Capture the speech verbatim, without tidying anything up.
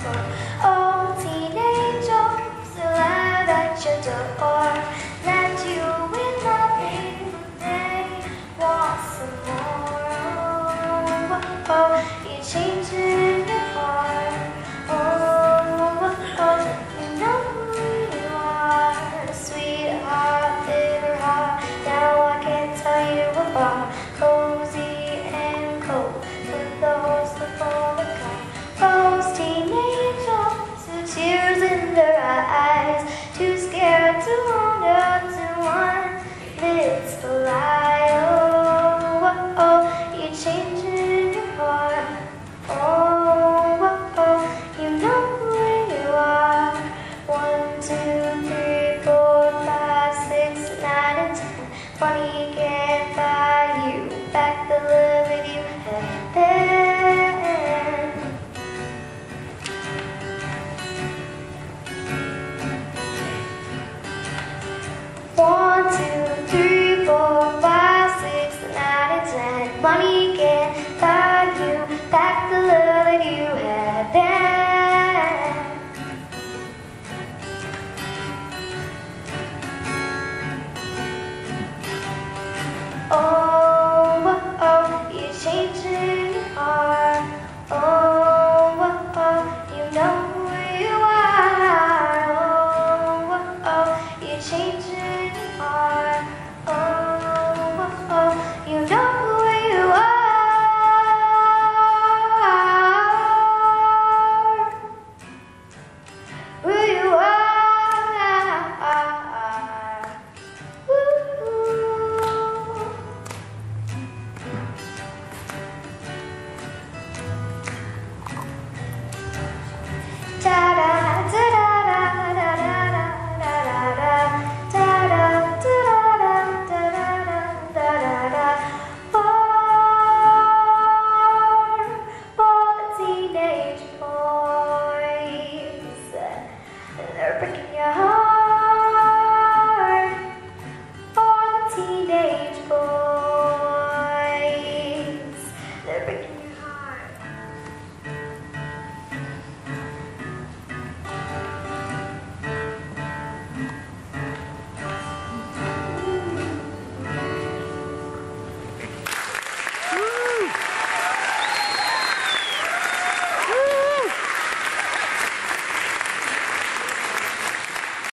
door. Oh, teenager, still out at your door. Left you with nothing, but they want some more. Oh, oh, oh, you're changing your heart. Oh, oh, oh, you know who you are, sweetheart, bitter heart. Now I can tell you apart, cozy and cold, with the horse before the car. Those teenagers with tears in their eyes, too scared to own up to one little lie. Oh, oh, oh, you're changing your heart. Oh, oh, oh, you know who you are. One, two, three, four, five, six, nine, and ten. Money can't buy you back the love that you had then. One, two, three, four, five, six, nine, and ten. Money can't